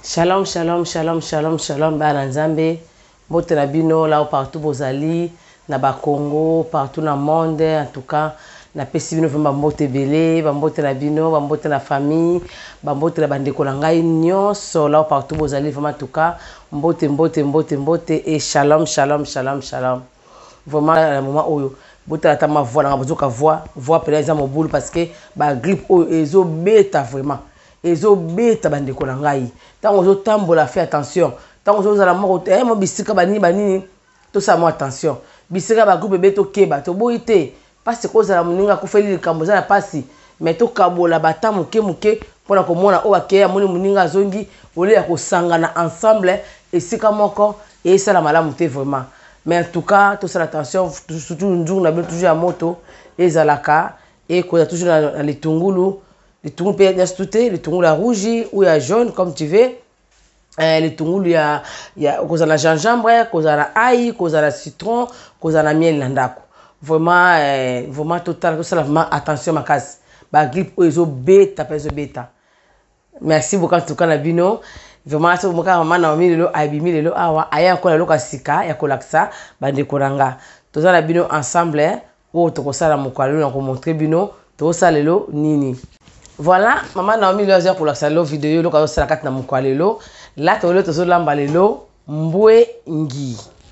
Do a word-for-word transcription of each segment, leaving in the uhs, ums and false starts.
Shalom, shalom, shalom, shalom, shalom, bana nzambe. Bote na bino là partout bozali, na ba Congo, partout dans le monde, en tout cas, na pesi bino vraiment mbote belé, ba mbote na bino, ba mbote na famille, ba mbote na bandeko na ngai nyonso là partout bozali vraiment en tout cas, mbote mbote mbote mbote et shalom, shalom, shalom, shalom. Vraiment le moment où bote la ma voix na bozoka voix, voix pela za mobulu parce que ba grippe o ezo beta vraiment. Ezo beta bandeko na ngai. Tango zo tambola fais attention. Tango zo za moko eh mo bisika bani bani to sa mo attention. Bisika ba groupe beto keba to boite parce que za muninga ko feli likambo za pasi mais to kabola bata muke muke pona ko mona o bakeya moni muninga zongi ole ya ko sangana ensemble esika moko et ça la malamu te vraiment. Mais en tout cas to sa attention surtout nzungu na toujours ya moto ezalaka et ko toujours na litungulu. Les tungulu peut être astuté, les tungulu à rouge ou à jaune comme tu veux. Euh, les tungulu ya ya cause la gingembre, cause la ail, cause la citron, cause la miel landako. Vraiment euh, vraiment total tout ça vraiment attention ma case. Ba grippe ozo beta peso beta. Merci beaucoup en tout cas na bino. Vraiment ça mo ka mama na mi lelo abimi lelo awa aya ko lelo kasika ya kolaksa ba dekoranga. Tout ça na bino ensemble o to ko sala mo kwa lelo na ko montrer bino to ça lelo nini. Voilà, maman Naomi Lozier pour la salon vidéo, le cas de la carte na mukwalelo. Là, tu as le lamba lelo mbwe ngi.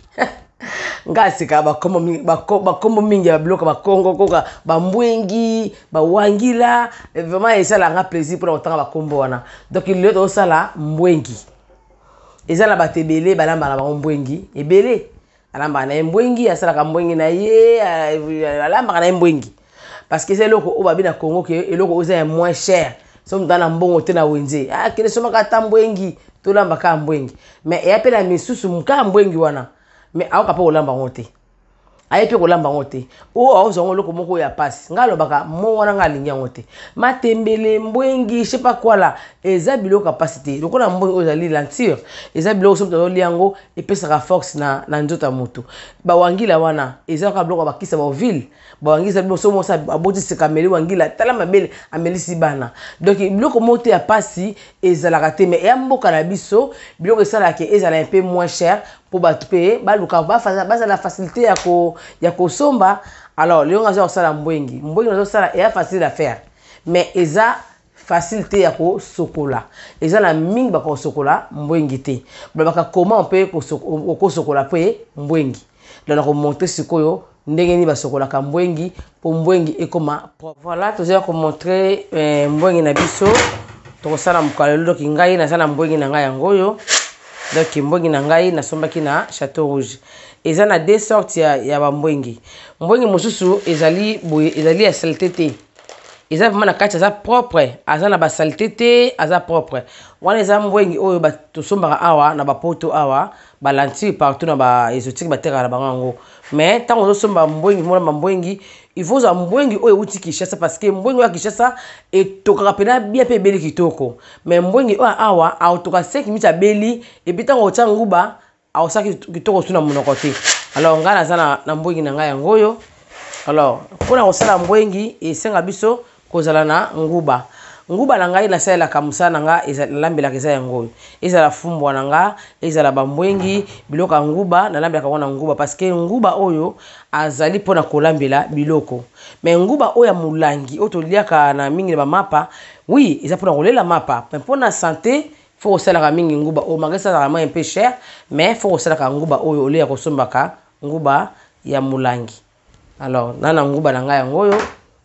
Ngasi ka ba komo ba komo mingi ba bloka ba Congo koka ba mbwengi ba wangila vraiment et ça la nga plaisir pour autant ba kombo wana. Donc il le to sala mbwengi. Eza la ba tebele ba lamba na ba mbwengi ebele. Alamba na mbwengi asala ka mbwengi na ye alamba na mbwengi. Parce que c'est loko obabi na Congo que et loko oza moins cher. Somme dans la mbongo te na wenze. Ah kele soma ka tambwengi to lamba ka mbwengi. Mais e apela misusu muka mbwengi wana. Mais aoka pa olamba ngote. Ayepe ko lamba ngote. O aozo loko moko ya passe. Ngalo baka mo wana ngalingi ngote. Matembele mbwengi je sais pas quoi là. Eza bilo capacité. Loko na mbwengi ozali lenture. Eza bilo somme to liango et pesa force na na nzota moto. Ba wangila wana eza ka bloko bakisa ba ville. Bawangisa biso mo sa aboti se kameli wangila tala mabele amelisi bana. Donc biloko moto ya pasi ezalaka te mais ya mboka na biso biloko esala ke ezala un peu moins cher pour batu payer ba luka ba fa la facilité ya ko ya ko somba. Alors le nga zo sala mbwengi mbwengi zo sala est facile à faire mais eza facilité ya ko sokola eza la mingi ba ko sokola mbwengi te ba ka comment on peut ko sokola pe mbwengi donc on monter sikoyo ndenge ni basokola ka mbwengi po mbwengi ekoma. Voilà tu vas montrer euh, mbwengi na biso to sala mukalelo donc ngai na sala mbwengi na ngai yangoyo donc mbwengi na ngai na sombaki na Château Rouge eza na deux sortes ya ya ba mbwengi mbwengi mosusu ezali boye ezali ya saleté te eza vraiment na kati za propre aza na ba saleté te aza propre wana eza mbwengi oyo ba to sombaka awa na ba poto awa ba lentille partout na ba exotique ba terra na bango. Mais tant on somba mbwengi mona mbwengi il faut za mbwengi oyo uti Kishasa parce que mbwengi wa Kishasa et tokaka pena bien pe beli kitoko mais mbwengi oyo awa autoka cinq minutes beli et puis tant otia nguba au saki kitoko tuna monoko te. Alors ngana za na mbwengi na ngai ngoyo. Alors pona osala mbwengi et senga biso kozala na nguba nguba na ngai na sala kamusa na nga ezalambela keza ya ngoyo ezala fumbwa na nga ezala bambwengi biloka nguba na lambela ka na nguba parce que nguba oyo azali pona kolambela biloko mais nguba oyo mulangi oto liaka na mingi na mapa oui eza pona kolela mapa mais pona santé faut osala ka mingi nguba o magasa za un peu cher mais faut osala ka nguba oyo ole ya kosombaka nguba ya mulangi. Alors nana nguba na nga ya ngoyo.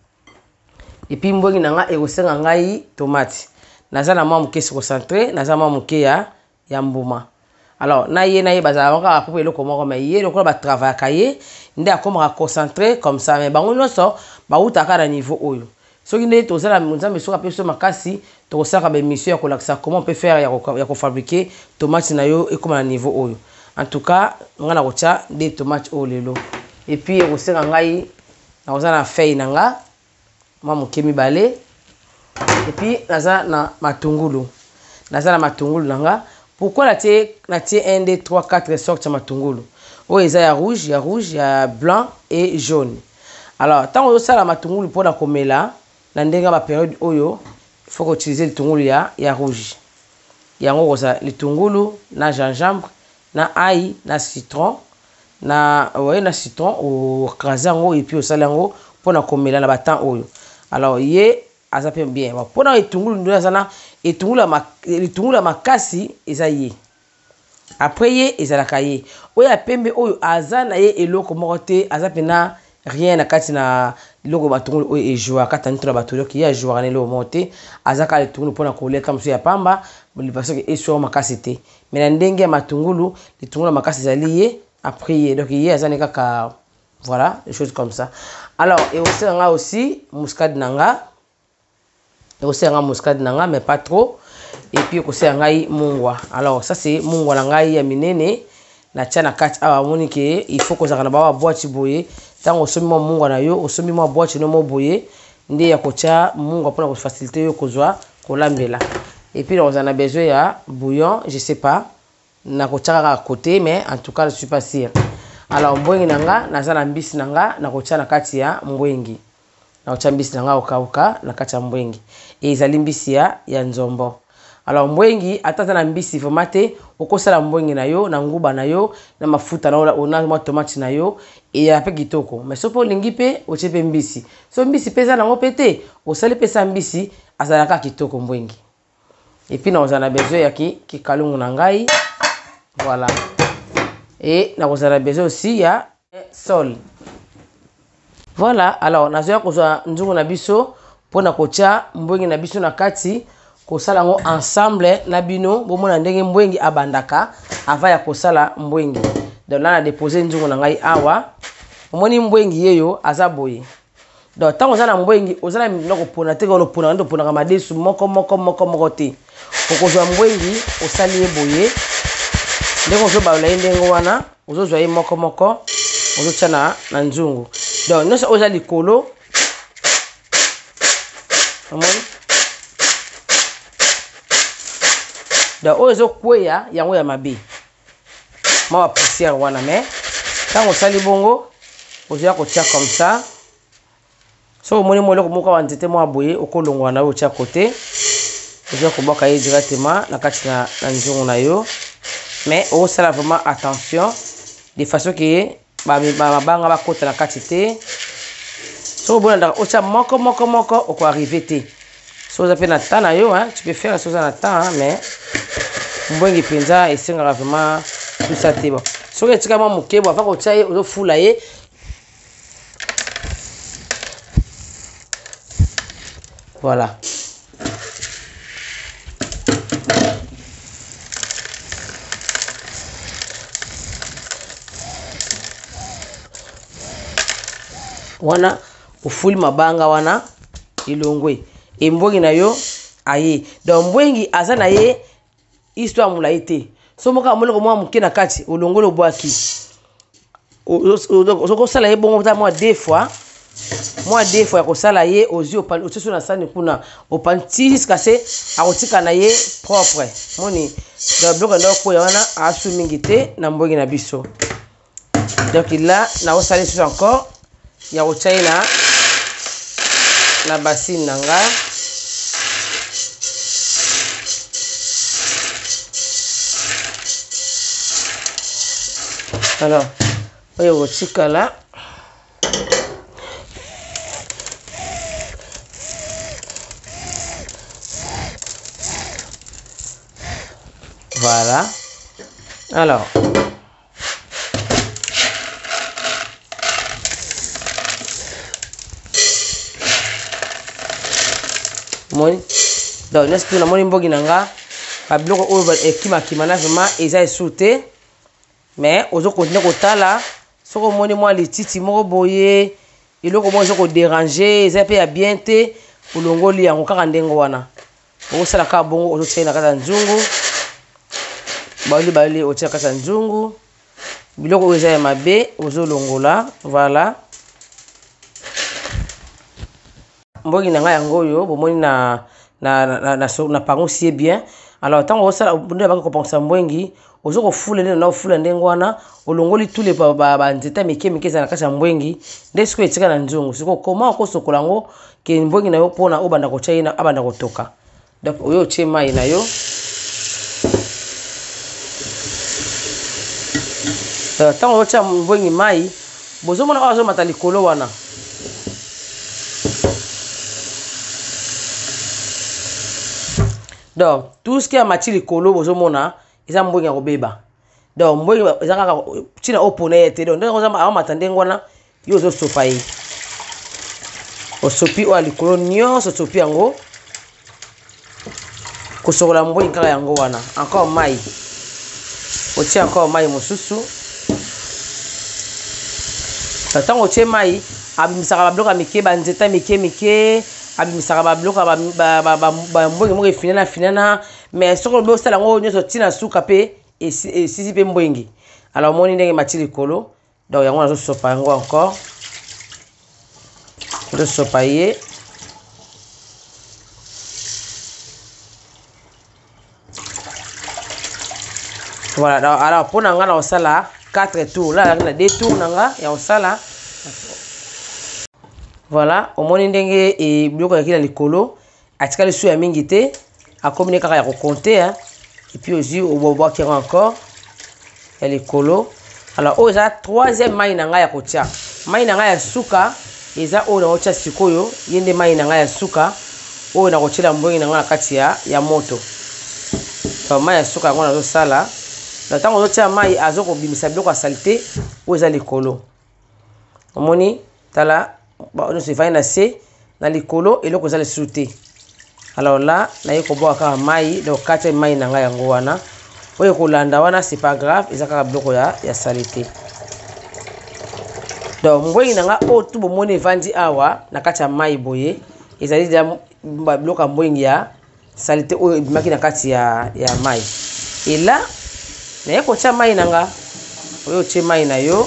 Et puis mbongi nanga ekosenga ngai tomate naza na mwa muke se concentrer naza mwa muke ya ya mbuma. Alors na ye na ye bazala moko apopo eloko moko mais ye lokola ba travail kaye nde akoma concentrer comme ça mais bango nyonso ba utaka na niveau oyo soki nde tozala nzambe soka peso makasi to kosaka ba mission ya kolakisa comment on peut faire ya ko ya ko fabriquer tomate na yo ekoma na niveau oyo. En tout cas ngana kocha de tomate o lelo et puis ekosenga ngai na kozana feuille nanga mamu kemi balé et puis naza na matungulu naza na matungulu nanga. Pourquoi la tie la tie un deux trois quatre sortes de matungulu o eza ya rouge ya rouge ya blanc et jaune. Alors tant on ça la matungulu pour la komela na ndenga ba période oyo il faut utiliser le tungulu ya ya rouge yango koza litungulu na gingembre na ail na citron na ouais na citron au craser yango et puis au sala yango pona komela na batan oyo. Alors ye azape bien bon pona litungulu ndo azana litungulu ma litungulu makasi eza ye. Après ye ezalaka ye oyo pembe oyo azana ye eloko moko te azape na rien na kati na loko batungulu oyo ejoa kata ntona batolo ki ya joa ne lo monte azaka litungulu pona koleka mso ya pamba parce que eso makasi te mais na ndenge ya matungulu litungulu makasi zali ye après ye donc ye azana kaka voilà des choses comme ça. Alors et aussi on a aussi muscade nanga et aussi on a muscade nanga mais pas trop et puis aussi on a mungwa. Alors ça c'est mungwa nanga ya minene na tchana kati awa moni ke il faut que ça kana ba boîte boye tango osomi mo mungwa na yo osomi mo boîte no mo boye nde ya kocha mungwa pona ko faciliter yo kozwa kolambela. Et puis on a besoin ya bouillon, je sais pas na kocha à côté mais en tout cas je suis pas sûr. Alors mbwengi nanga nazana mbisi nanga na kocha na kati ya mbwengi na kocha mbisi nanga okauka na kati ya mbwengi et ezali mbisi ya ya nzombo. Alors mbwengi atata na mbisi vomate okosala mbwengi na yo na nguba na yo na mafuta na ona ma tomate na yo et ya pe kitoko mais sopo lingi pe ochepe mbisi so mbisi pesa na ngopete osali pesa mbisi azalaka kitoko mbwengi. Et puis nous avons besoin ya ki ki kalungu na ngai voilà et nous avons besoin aussi ya sol. Voilà alors nazoya kozwa nzungu na biso pona kocha mbwengi na biso na kati kosala ngo ensemble na bino bomona ndenge mbwengi abandaka ava ya kosala mbwengi. Donc là na déposer nzungu na ngai awa omoni mbwengi yeyo azaboye. Donc tant ozana mbwengi ozana miloko pona te ko pona ndo pona kama desu moko moko moko moko te okozwa mbwengi osali eboye ndeko zo ba la ndengo wana ozozwa ye moko moko ozocha na na nzungu. Donc noso oza likolo amoni da ozo kweya yango ya mabe ma poussière wana mais quand on sali bongo ozoya kotia comme ça so moni moleko moko wa nzete mo aboye okolongwa na yo tia côté ozoya koboka ye directement na kati na nzungu na yo mais on sala vraiment attention de façon que ba mabanga ba kota na kati te so bona da ocha moko moko moko oko arriver te so za pe na tana yo hein tu peux faire ça na temps hein, mais mbwengi penza esenga vraiment tout ça te bon so que tika mo mukebo afa ko tia ye ozo fula ye voilà. Wana ufuli mabanga wana ilongwe e mbwengi na yo aye donc mbwengi aza na ye histoire mula ite so moka moleko mwa muke na kati olongolo bwaki ozoko sala ye bongo ta moi deux fois moi deux fois ya kosala ye ozi opali otiso na sani kuna opanti jusqu'à ce akotika na ye propre moni donc bloka ndo ko ya wana asu mingi te na mbwengi na biso. Donc là na osali sur encore ya kochaina na bassine nanga alors oyo kotika là voilà. Alors moni donc n'est-ce que na moni mbogi nanga ba biloko oyo ba ekima kimana vraiment eza esouté mais ozo continuer kotala soko moni moi lititi moko boye iloko mo zo ko déranger eza pe ya bien te olongoli yango kaka ndengo wana o sala ka bongo ozo tsena kata nzungu baoli baoli o tsena kata nzungu biloko oyo eza ya mabe ozo longola voilà. Mbogi nanga yango yo bomoni na na na na, na pango si bien. Alors tant on sala bonde ba ko pensa mbwengi ozo ko fula na na fula ndengo wana olongoli tous les ba ba nzeta meke meke za na kasa mbwengi ndesko etika na nzungu siko koma ko sokolango ke mbwengi na yo pona obanda ko chaina abanda kotoka. Donc oyo che mai na yo Tant que tu as mbongi mai, bozo mona azo mata likolo wana. Donc tout ce qui a mati likolo bozo mona, eza mbongi ya kobeba. Donc mbongi eza kaka tina opone ete donc ndenge ozama awa matande ngwana yo zo sopa yi. Osopi o likolo nyonso sopi yango. Kosokola mbongi kaka yango wana. Encore mai. Otia encore mai mosusu. Tango otie mai, abimisaka ba bloka mike ba nzeta mike mike, abimisaka ba bloka ba ba ba mbongi mo finana finana, mais soko bo sala ngo nyonso tina suka pe et sisi pe mbongi. Alors moni ndenge mati likolo, donc yango nazo sopa yango encore. Je sopa ye. Voilà, donc alors pour nanga na osala quatre tours. Là, il y a deux tours. Il y a ça là. Voilà. Au moins, il y a des colo. Il y a des sous mingité. À combien de caractères compter. Et puis aussi, au bois qui est encore. Il y a les colo. Alors, il y a troisième maï nanga ya kotia. Maï nanga ya suka. Il y a o na ocha sikoyo. Il y a des maï nanga ya suka. O na kotia la mbongi nanga katia ya moto. Donc, maï ya suka on a ça là. Donc, quand on a mai azoko bimisa biloko ya salité ou eza likolo. Omoni tala on se va na se na likolo eloko za le sauté. Alors là, na yeko boa ka mai donc quatre mai na nga yango wana. Oyo kolanda wana c'est pas grave, eza ka biloko ya ya salité. Donc mbongi na nga o tu bomoni vandi awa na kati ya mai boye, ezali dia biloko mbongi ya salité oyo bimaki na kati ya ya mai. Et là na yeko tia mai nanga oyo tia mai na yo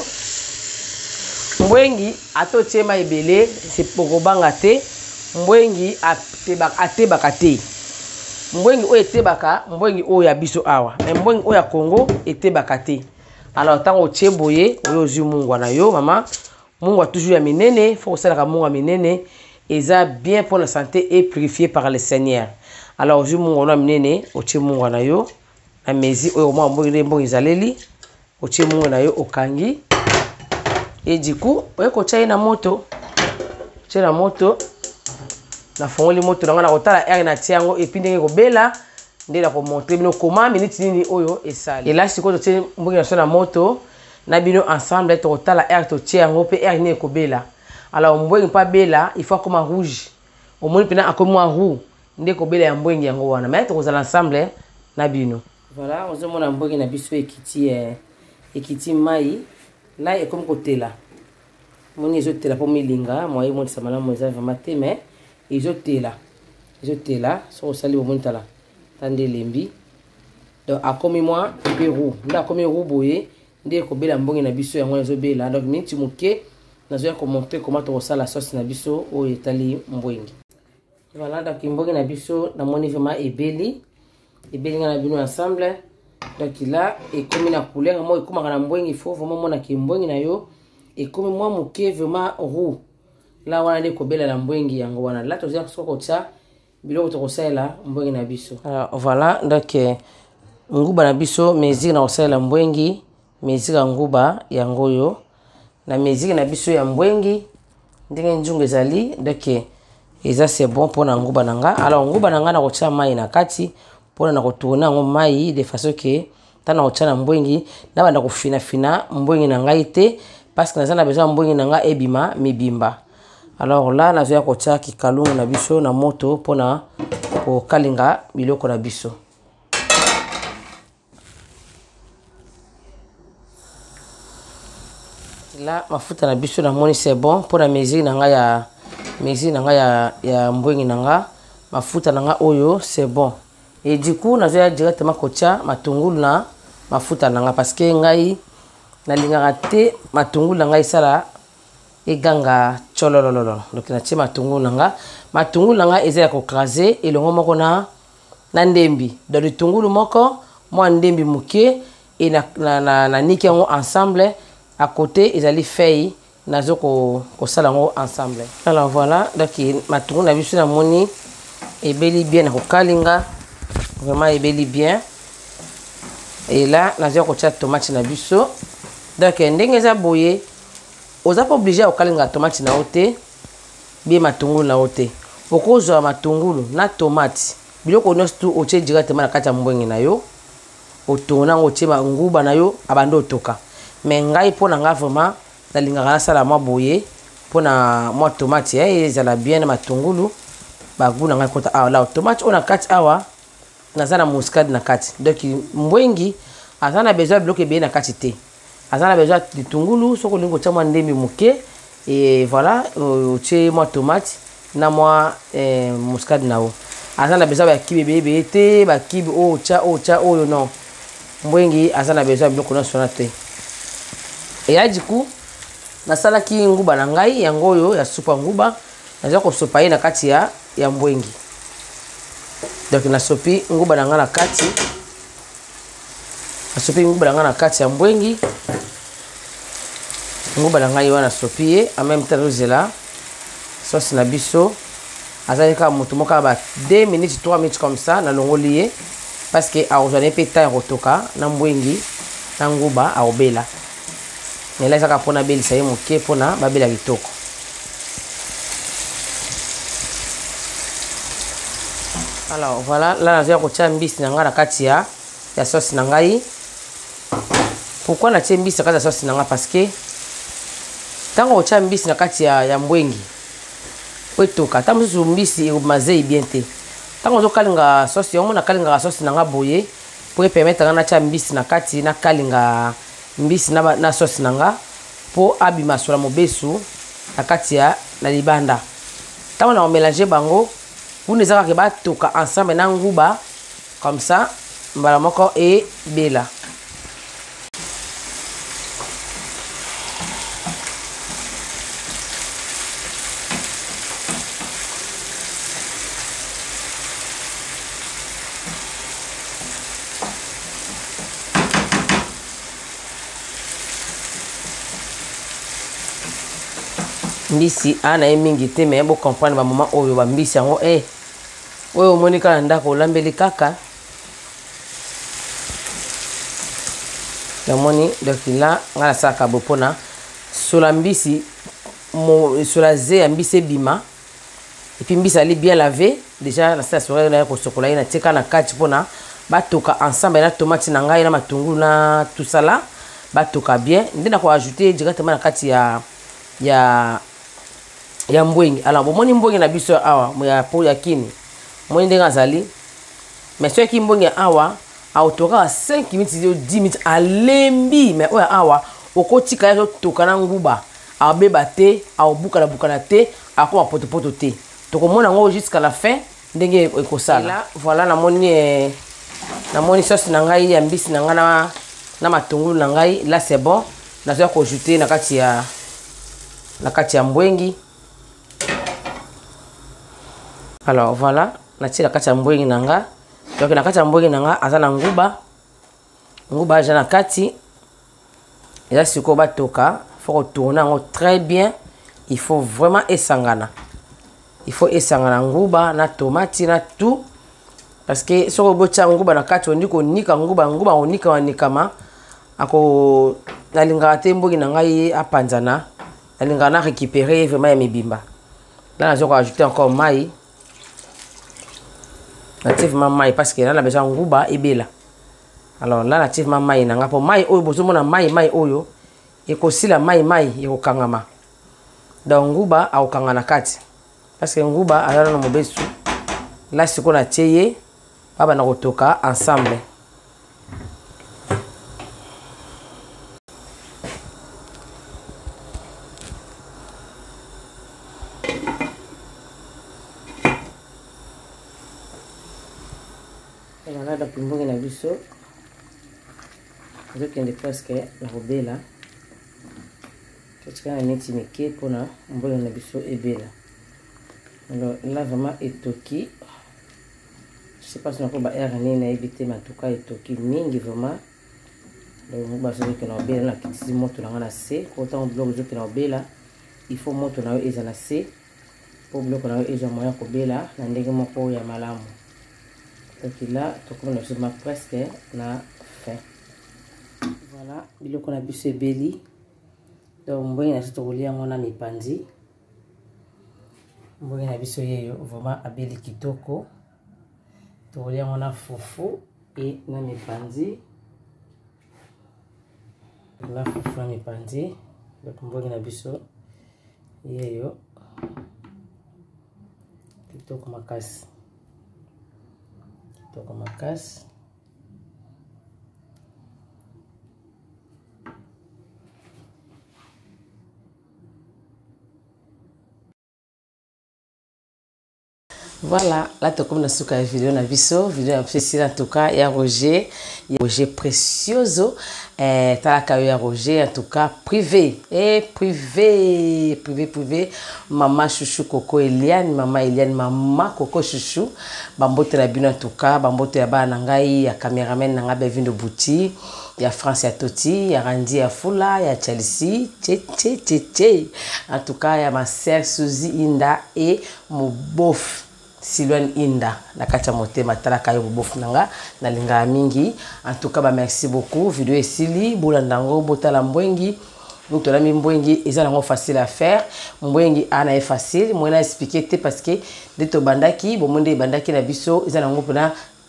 mbwengi ato tia mai belé c'est poko banga te mbwengi atebaka atebaka te mbwengi oyo etebaka mbwengi oyo ya biso awa mais mbwengi oyo ya Congo etebaka te. Alors tango tia boye oyo zu mungwa na yo mama mungwa toujours ya minene faut ça la mungwa minene eza bien pour la santé et purifié par le Seigneur. Alors zu mungwa na minene o tia mungwa na yo na mezi oyo mwa mbongi mbongi zaleli otie mungu na yo okangi et du coup oyo ko tia na moto tia na moto na fongoli moto na kotala air na tiango et puis ndenge ko bela ndela ko montrer bino comment minute nini oyo esali et là siko to tia mbongi na so na moto na bino ensemble to kotala air to tia ngo pe air ni ko bela. Alors mbongi pa bela il faut comme rouge au moins pena akomo roux ndeko ko bela ya mbongi yango wana mais to kozala ensemble na bino. Voilà, on se montre un mbongi na biso ekiti eh, ekiti mai là et comme côté là. Moni ezote la pour milinga, moi mon samala mo eza vraiment te mais ezote là. Ezote là, so sali au monta là. Tande lembi. Donc a comme moi Pérou, là comme roux boye, ndé ko bela mbongi na biso yango ezobela. Donc minti muke nazo ya ko montrer comment to sala la sauce na biso o etali mbongi. Voilà, donc mbongi na biso na moni vraiment ebeli. Et bien on a bien ensemble donc là et comme na couleur moi comme na mbongi il faut vraiment mona ki mbongi na yo et comme moi moke vraiment roux là wana ndeko bela la mbongi yango wana là to zia soko tia biloko to kosala mbongi na biso. Alors voilà donc nguba na biso meziki na kosala mbongi meziki nguba yango yo na meziki na biso ya mbongi ndenge njungu ezali donc eza c'est bon pour na nguba nanga. Alors nguba nanga na kotia mai na kati pour na retourner en mai de façon que tana ochana mbwengi na banda kufina fina mbwengi na ngai te parce que na besoin mbwengi na nga ebima mibimba. Alors là na zoya kotia kikalungu na biso na moto pona ko kalinga biloko na biso. Là mafuta na biso na moni c'est bon pour la mezi na nga ya mezi na nga ya ya mbwengi na nga mafuta na nga oyo c'est bon. Et du coup, nous allons directement kotia matungulu na mafuta nanga parce que ngai na lingaka te matungulu nanga isala eganga cholololo. Donc na tia matungulu nanga, matungulu nanga ezala ko craser et longo moko na na ndembi. Dans le tungulu moko, moi ndembi muke et na na na, na niki ngo ensemble à côté ezali feuille nazo ko ko sala ngo ensemble. Alors voilà, donc matungulu na biso na moni et beli bien na ko kalinga. Vraiment ebeli bien. Et là, nous avons kotia tomate na biso. donc ndenge eza boye oza pas obligé okalinga tomate na ote bien matungulu na ote okozwa matungulu na tomate biloko nyonso tu otie directement na kati ya mbwenge na yo otona otie nguba na yo abando otoka mais ngai pona nga vraiment nalingaka nasala mwa boye pona mwa tomate eh ezala bien na matungulu bagu na ngai kota awa la tomate ona kati awa naza na muscade na kati donc mbwengi aza na besoin biloko ebeye na kati te aza na besoin litungulu soko olingi otia mwa ndembi moke et voilà otie mwa tomate na mwa eh, muscade na yo aza na besoin bakibi ebeye ebeye te bakibi oyo otia oyo otia oyo non mbwengi aza na besoin biloko nyonso wana te eya diku nasalaki nguba na ngai yango oyo ya supa nguba naza kosopa ye na kati ya ya mbwengi donc nasopi nguba na ngai na kati nasopi nguba na ngai na kati ya mbwengi nguba na ngai wana sopi ye en même temps ozela sauce na biso azali kaka motu moko ba deux minutes trois minutes comme ça nalongoli ye parce que akozwa pe temps ya kotoka na mbwengi na nguba aobela ela ezaka mpona belisa ye moke mpona babela kitoko alors voilà là nazoya kotia mbisi na ngai na kati ya ya sauce na ngai pourquoi natie mbisi na kati ya sauce na ngai parce que ntango otia mbisi na kati ya, ya mbwengi po etoka ntango mosusu mbisi ekomazei bien te ntango ozokalinga sauce yango nakalingaka sauce na ngai boye po epermettre nga natia mbisi na kati nakalinga mbisi na, na sauce na nga po abima sola mobesu na kati ya na libanda ntango na omélanger bango vous ne savez pas toka ensemble na nguba comme ça mbala moko et bela mbisi ana ye mingi te mais bo comprendre ba moment oyo ba mbisi yango eh oyo omoni kala ndako olambeli kaka namoni donc là nga nasalaka bo mpona sola mbisi sola ze ya mbisi ebima epuis mbisi ali bien lavé déjà nasala sola na ya kosokola ye natika na kati mpona batoka ensemble na tomate na ngai na matungulu na tout ça là batoka bien nde na koajouter directement na kati ya ya ya mbwengi alors bomoni mbwengi na biso awa ya po ya kini moni ndenge azali mais soki mbwengi awa aotoka cinq minutes to dix minutes alembi mais oya awa okotika ya toka na nguba abeba te aobuka na bukana te akoma poto poto te tokomona ngo jusqu'à la fin ndenge ekosala là voilà na moni eh, na moni sauce na ngai ya mbisi na ngai na na matungulu na ngai là c'est bon nazoya ko ajouter na kati ya na kati ya mbwengi alors voilà natie na kati ya mbwengi na nga donc na kati ya mbwengi na nga aza na nguba nguba aja na kati eza sikoyo batoka faut retourner yango très bien il faut vraiment esangana il faut esangana nguba na tomate na tout parce que soko botia nguba na kati ondi konika nguba nguba onika wanikama ako nalingaka te mbwengi na ngai apanzana nalingaka na récupérer vraiment ya mibimba là nazo ko ajouter encore mai nativement mai parce que là na besoin nguba ebela alors là nativement mai na nga po mai oyo bozomona mai mai oyo ekosila mai mai ekokangama donc nguba aokanga na kati parce que nguba azala na mobesu là siko na tie ye baba na kotoka ensemble voilà donc mbongi na biso ezokende presque na kobela totikana neti mike mpona mbongi na biso ebela alors là vraiment etoki je sais pas si nako ba aire nini nayebi te mais en tout cas etoki mingi vraiment donc nguba ezokende na obela nakitisi moto na nga na se kotango biloko ezokende na obela il faut moto na yo eza na se po biloko na yo ezwa moya kobela na ndenge moko ya malamu. Donc là, tout comme nous sommes presque la fin. Voilà, biloko na biso ebeli. Donc mbongi na biso tokolia yango na mipanzi. Mbongi na biso yeyo vraiment abeli kitoko. Tokolia yango na fufu et na mipanzi. Na fufu na mipanzi. Donc mbongi na biso yeyo kitoko makasi. Kitoko makasi. Voilà, là tu comme na suka vidéo na biso, vidéo na en tout cas ya Roger, ya Roger Precioso, eh talaka ya Roger en tout cas privé, et privé, privé privé, maman chouchou Coco Eliane, maman Eliane, maman Coco chouchou, bambote la bino en tout cas, bambote ya ba nangai ya cameraman nanga Bevin de Bouti, ya France ya Toti, ya Randy ya Fula, ya Chelsea, tché tché tché tché. En tout cas ya ma sœur Suzy Inda et mon bof Silouane Inda, la kacha motema talaka yo bofu nanga na linga mingi. En tout cas ba merci beaucoup. Vidéo esili bolandango botala mbwengi. Donc tola mi mbwengi eza nango facile à faire. Mbwengi ana est facile, moi na expliquer te parce que de to bandaki, bo monde bandaki na biso eza nango pona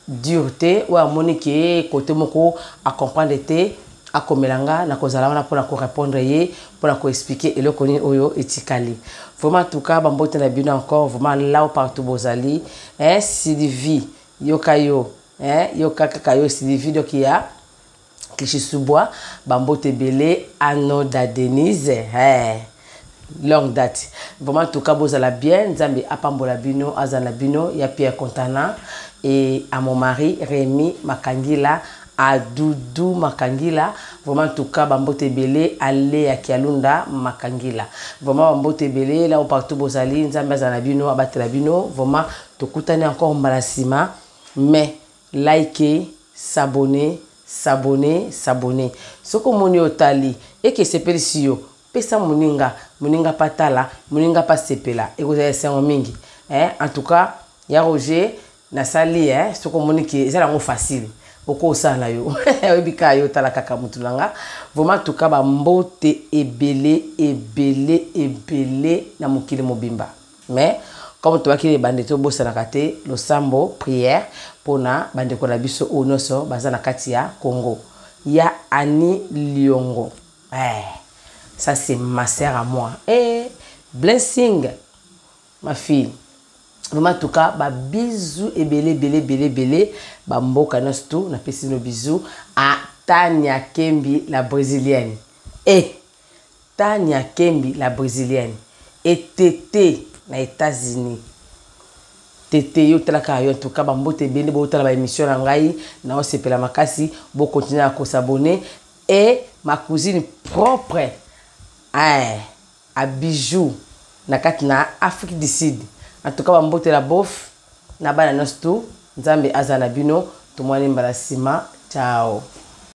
dureté ou amoni ke côté moko à comprendre te a komelanga na kozala wana pona ko répondre ye pona ko expliquer eloko ni oyo etikali. Vraiment en tout cas bambote na bino encore vraiment là partout bozali hein Sylvie yokayo hein yokaka kayo Sylvie donc il y a Kishisubwa bambote belé Anoda Denise hein longue date. Vraiment en tout cas bozala bien nzambe apambola bino azana bino ya Pierre Contana et à mon mari Rémi Makangila à Doudou Makangila. Vraiment en tout cas bambote belé allez à Kialunda Makangila. Vraiment bambote belé là où partout bozali nzambe azana bino abatela bino. Vraiment tokutane encore mbalasima mais liker, s'abonner, s'abonner, s'abonner. Soko moni otali et que sepeli siyo pesa moninga moninga patala moninga pa sepela et vous avez cinq mingi hein. En tout cas ya Roger na sali hein soko moni ki ça la facile. Oko sana yo ebika yo tala kaka mutulanga. Vraiment en tout cas bambote ebele ebele ebele na mokili mobimba. Mais comme tu vois qu'il est bandé to bossa na kate lo sambo prière pona bande ko na biso onoso bazana kati ya Congo. Ya Annie Liongo. Eh ça c'est ma sœur à moi. Eh blessing ma fille. Vraiment en tout cas ba bisous et belé belé belé belé ba mboka nosto na pesi no bisous à Tania Kembi la brésilienne. Et Tania Kembi la brésilienne et Tété na États-Unis. Tété yo talaka yo en tout cas ba mbote bende bo tala ba émission na ngai na osepela makasi bo continuer à s'abonner et ma cousine propre eh à bijoux na kati na Afrique du Sud. En tout cas bambote la bof na bana nosto nzambe azana bino tumwani mbalasima ciao.